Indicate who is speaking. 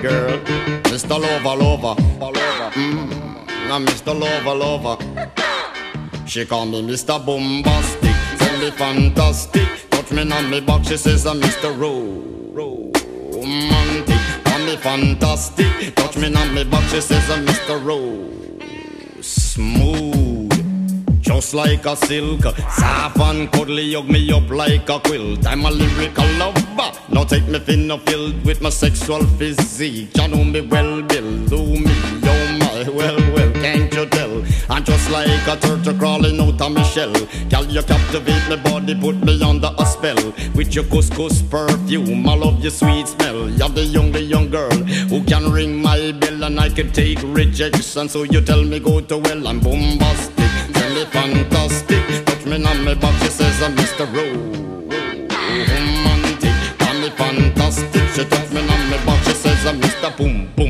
Speaker 1: girl. Mr. Lover, lover, now Mr. Lover, lover. She call me Mr. Bombastic, tell me fantastic. Touch me on me back, she says I'm Mr. Romantic. Call me fantastic, touch me on me back, she says I'm Mr. Smooth, just like a silk, soft and cuddly, hug me up like a quilt. I'm a lyrical lover, now take me thin or filled with my sexual physique. You know me well, Bill, do me, oh my, well, can't you tell? I'm just like a turtle crawling out of my shell. Girl, you captivate my body, put me under a spell. With your couscous perfume, I love your sweet smell. You're the young girl who can ring my bell, and I can take rejection. So you tell me go to well, I'm bombastic, tell me fantastic. Touch me on my back, she says I'm Mr. Romantic. Call me fantastic, she touch me on my back, she says I'm Mr. Boom Boom.